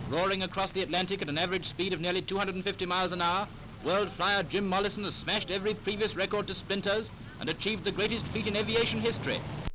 Roaring across the Atlantic at an average speed of nearly 250 miles an hour, world flyer Jim Mollison has smashed every previous record to splinters and achieved the greatest feat in aviation history,